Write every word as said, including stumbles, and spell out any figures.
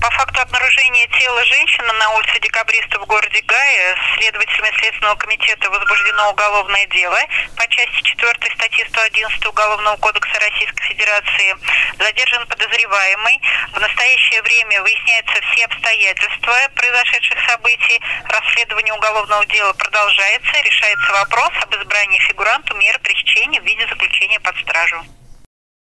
По факту обнаружения тела женщины на улице Декабристов в городе Гае следователями Следственного комитета возбуждено уголовное дело по части четвёртой статьи сто одиннадцать Уголовного кодекса Российской Федерации. Задержан подозреваемый. В настоящее время выясняются все обстоятельства произошедших событий. Расследование уголовного дела продолжается. Решается вопрос об избрании фигуранту меры пресечения в виде заключения под стражу.